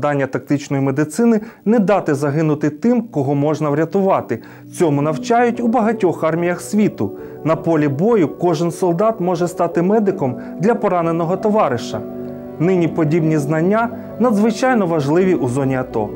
завдання тактичної медицини – не дати загинути тим, кого можна врятувати. Цьому навчають у багатьох арміях світу. На полі бою кожен солдат може стати медиком для пораненого товариша. Нині подібні знання надзвичайно важливі у зоні АТО.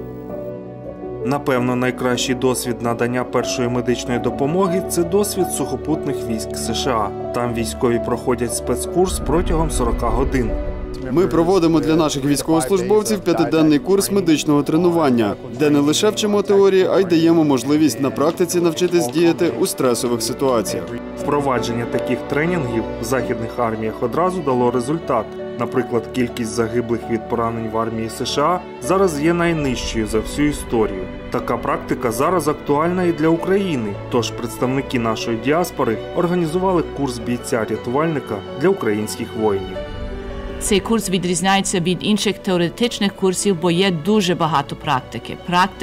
Напевно, найкращий досвід надання першої медичної допомоги – це досвід сухопутних військ США. Там військові проходять спецкурс протягом 40 годин. Ми проводимо для наших військовослужбовців 5-денний курс медичного тренування, де не лише вчимо теорії, а й даємо можливість на практиці навчитись діяти у стресових ситуаціях. Впровадження таких тренінгів в західних арміях одразу дало результат. Наприклад, кількість загиблих від поранень в армії США зараз є найнижчою за всю історію. Така практика зараз актуальна і для України, тож представники нашої діаспори організували курс бійця-рятувальника для українських воїнів. Цей курс відрізняється від інших теоретичних курсів, бо є дуже багато практики.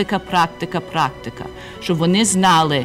Практика. Щоб вони знали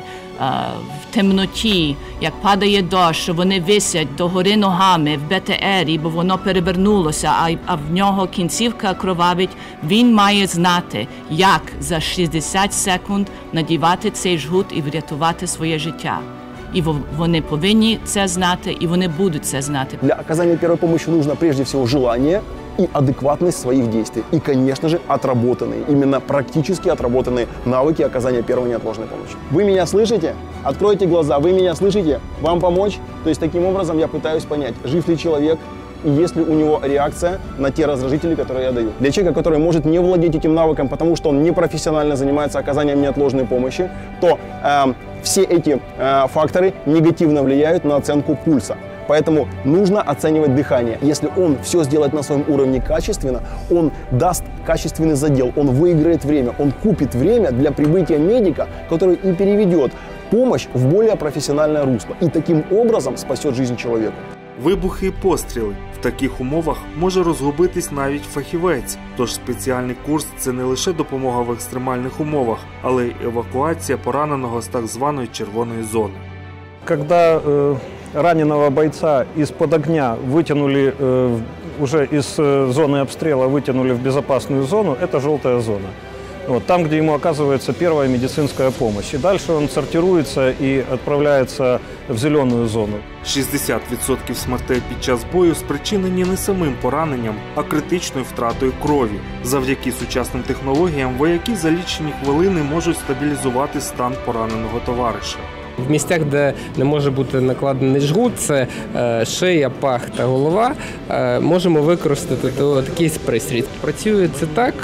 в темноті, як падає дощ, що вони висять догори ногами в БТРі, бо воно перевернулося, а в нього кінцівка кровавить. Він має знати, як за 60 секунд надівати цей жгут і врятувати своє життя. И вони повинні це знати, и вони будут це знати. Для оказания первой помощи нужно прежде всего желание и адекватность своих действий. И, конечно же, отработанные, именно практически отработанные навыки оказания первой неотложной помощи. Вы меня слышите? Откройте глаза, вы меня слышите? Вам помочь? То есть, таким образом, я пытаюсь понять, жив ли человек, и есть ли у него реакция на те раздражители, которые я даю. Для человека, который может не владеть этим навыком, потому что он непрофессионально занимается оказанием неотложной помощи, то все эти факторы негативно влияют на оценку пульса. Поэтому нужно оценивать дыхание. Если он все сделает на своем уровне качественно, он даст качественный задел, он выиграет время, он купит время для прибытия медика, который и переведет помощь в более профессиональное русло. И таким образом спасет жизнь человеку. Вибухи і постріли. В таких умовах може розгубитись навіть фахівець. Тож спеціальний курс – це не лише допомога в екстремальних умовах, але й евакуація пораненого з так званої червоної зони. Когда раненого бойца из-под огня вытянули, уже из зоны обстрела вытянули в безопасную зону, это желтая зона. Вот, там, где ему оказывается первая медицинская помощь. И дальше он сортируется и отправляется в зеленую зону. 60% смертей під час бою спричинені не самим пораненням, а критичною втратою крові. Завдяки сучасним технологіям вояки за лічені хвилини можуть стабілізувати стан пораненого товариша. В місцях, де не може бути накладений жгут, це шия, пах та голова, можемо використати такий пристрій. Працює це так.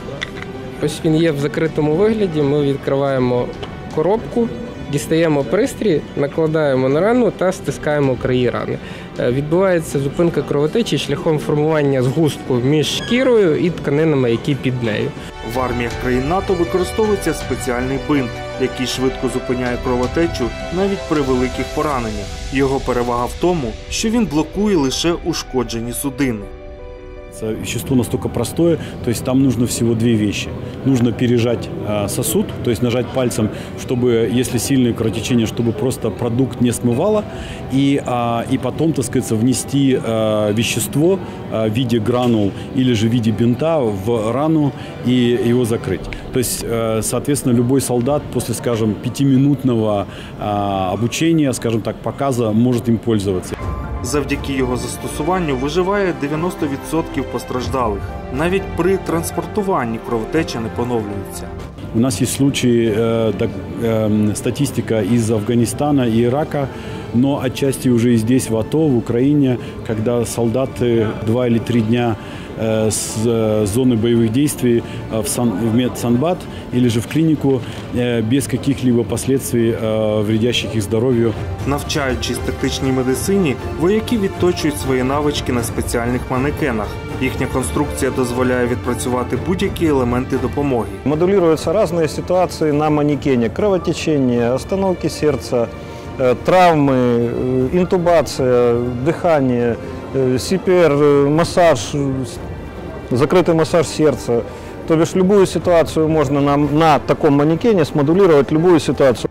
Ось він є в закритому вигляді, ми відкриваємо коробку, дістаємо пристрій, накладаємо на рану та стискаємо краї рани. Відбувається зупинка кровотечі шляхом формування згустку між шкірою і тканинами, які під нею. В арміях країн НАТО використовується спеціальний бинт, який швидко зупиняє кровотечу навіть при великих пораненнях. Його перевага в тому, що він блокує лише ушкоджені судини. Вещество настолько простое, то есть там нужно всего две вещи. Нужно пережать сосуд, то есть нажать пальцем, чтобы, если сильное кровотечение, чтобы просто продукт не смывало, и потом, так сказать, внести вещество в виде гранул или же в виде бинта в рану и его закрыть. То есть, соответственно, любой солдат после, скажем, 5-минутного обучения, скажем так, показа может им пользоваться. Завдяки його застосуванню виживає 90% постраждалих. Навіть при транспортуванні кровотеча не поновлюється. У нас есть случаи, статистика из Афганистана и Ирака, но отчасти уже и здесь, в АТО, в Украине, когда солдаты 2 или 3 дня с зоны боевых действий в медсанбат или же в клинику без каких-либо последствий, вредящих их здоровью. Навчаючись тактичній медицині, вояки відточують свої навички на спеціальних манекенах. Їхня конструкція дозволяє відпрацювати будь-які елементи допомоги. Модулируются разные ситуации на манекене. Кровотечение, остановки сердца, травмы, интубация, дыхание, CPR, массаж, закрытый массаж сердца. То бишь любую ситуацию можно на таком манекене смодулировать, любую ситуацию.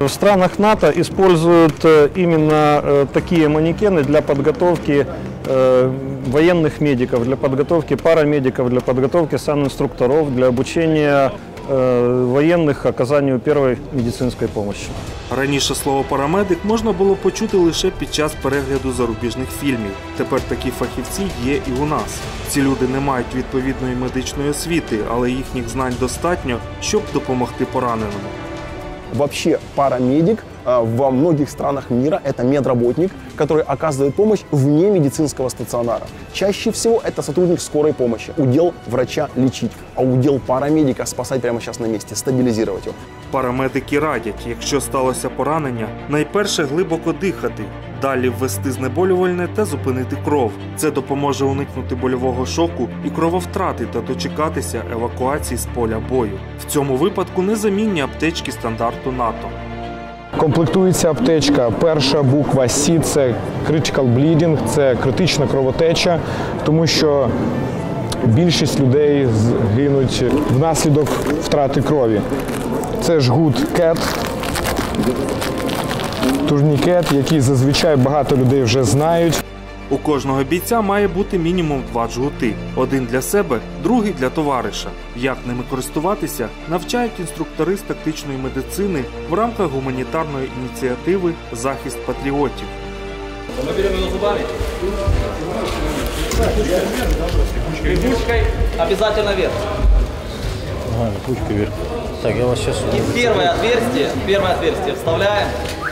В странах НАТО используют именно такие манекены для подготовки военных медиков, для подготовки парамедиков, для подготовки санинструкторов, для обучения воєнних оказанню першої медицинської допомоги. Раніше слово «парамедик» можна було почути лише під час перегляду зарубіжних фільмів. Тепер такі фахівці є і у нас. Ці люди не мають відповідної медичної освіти, але їхніх знань достатньо, щоб допомогти пораненому. Вообще парамедик во многих странах мира – это медработник, который оказывает помощь вне медицинского стационара. Чаще всего это сотрудник скорой помощи. Удел врача – лечить, а удел парамедика – спасать прямо сейчас на месте, стабилизировать его. Парамедики радять, якщо сталося поранення, найперше глибоко дихати, далі ввести знеболювальне та зупинити кров. Це допоможе уникнути больового шоку і крововтрати та дочекатися евакуації з поля бою. В цьому випадку незамінні аптечки стандарту НАТО. Комплектується аптечка. Перша буква С – це critical bleeding, це критична кровотеча, тому що більшість людей гинуть внаслідок втрати крові. Це жгут КЕТ, турнікет, який зазвичай багато людей вже знають. У кожного бійця має бути мінімум 2 жгути. Один для себе, другий для товариша. Як ними користуватися, навчають інструктори з тактичної медицини в рамках гуманітарної ініціативи «Захист патріотів». Обязательно вверх. Ага, ручкой вверх. Так, я вас сейчас... И первое отверстие вставляем.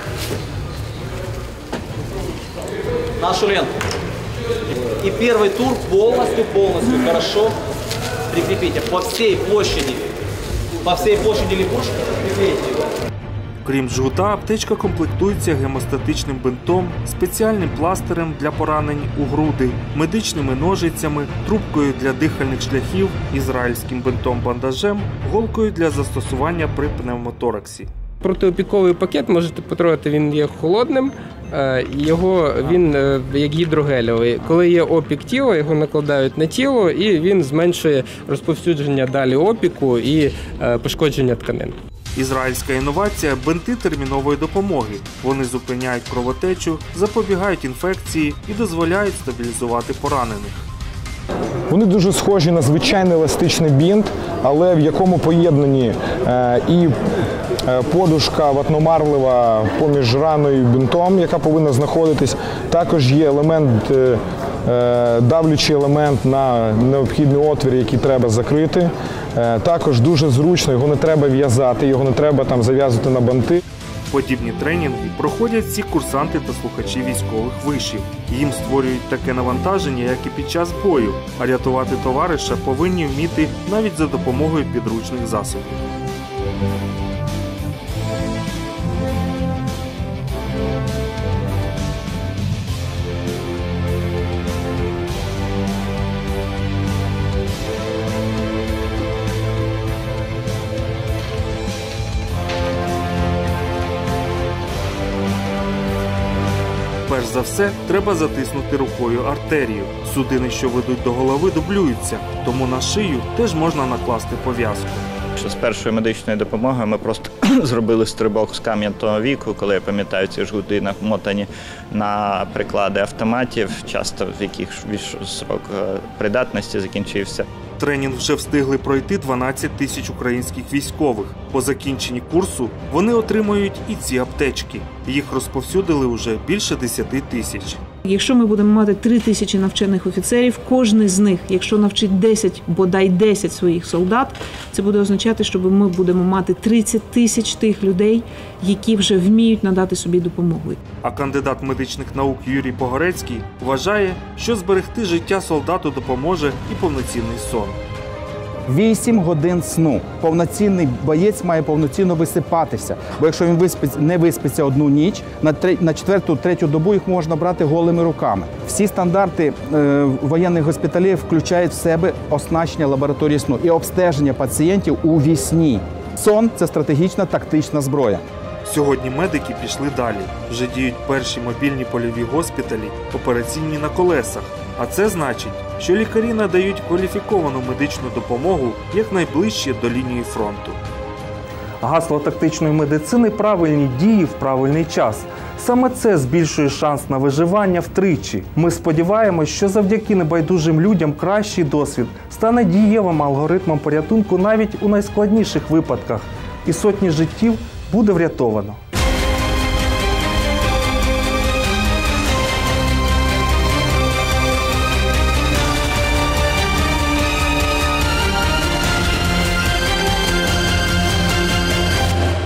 Нашу ленту. И первый тур полностью хорошо прикрепите по всей площади липучки прикрепите его. Крім жгута, аптечка комплектується гемостатичним бинтом, спеціальним пластирем для поранень у груди, медичними ножицями, трубкою для дихальних шляхів, ізраїльським бинтом-бандажем, голкою для застосування при пневмотораксі. Протиопіковий пакет можете потрогати, він є холодним, він як гідрогелевий. Коли є опік тіла, його накладають на тіло і він зменшує розповсюдження далі опіку і пошкодження тканин. Ізраїльська інновація – бинти термінової допомоги. Вони зупиняють кровотечу, запобігають інфекції і дозволяють стабілізувати поранених. Вони дуже схожі на звичайний еластичний бінт, але в якому поєднані і подушка ватномарлива поміж раною і бінтом, яка повинна знаходитись. Також є елемент, давлючий елемент на необхідний отвір, який треба закрити. Також дуже зручно, його не треба в'язати, його не треба там зав'язувати на банти. Подібні тренінги проходять всі курсанти та слухачі військових вишів. Їм створюють таке навантаження, як і під час бою, а рятувати товариша повинні вміти навіть за допомогою підручних засобів. Перш за все, треба затиснути рукою артерію. Судини, що ведуть до голови, дублюються, тому на шию теж можна накласти пов'язку. З першою медичною допомогою ми просто зробили стрибок з кам'яного віку, коли я пам'ятаю, ці жгути намотані на приклади автоматів, часто в яких срок придатності закінчився. Тренінг вже встигли пройти 12 тисяч українських військових. По закінченні курсу вони отримують і ці аптечки. Їх розповсюдили вже більше 10 тисяч. Якщо ми будемо мати 3 тисячі навчених офіцерів, кожен з них, якщо навчить 10, бодай 10 своїх солдат, це буде означати, що ми будемо мати 30 тисяч тих людей, які вже вміють надати собі допомогу. А кандидат медичних наук Юрій Погорецький вважає, що зберегти життя солдату допоможе і повноцінний сон. 8 годин сну. Повноцінний боєць має повноцінно висипатися. Бо якщо він не виспиться одну ніч, на 4-3 добу їх можна брати голими руками. Всі стандарти воєнних госпіталів включають в себе оснащення лабораторії сну і обстеження пацієнтів у вісні. Сон – це стратегічна тактична зброя. Сьогодні медики пішли далі. Вже діють перші мобільні польові госпіталі, операційні на колесах. А це значить, що лікарі надають кваліфіковану медичну допомогу якнайближче до лінії фронту. Гасло тактичної медицини – правильні дії в правильний час. Саме це збільшує шанс на виживання втричі. Ми сподіваємось, що завдяки небайдужим людям кращий досвід стане дієвим алгоритмом порятунку навіть у найскладніших випадках, і сотні життів буде врятовано.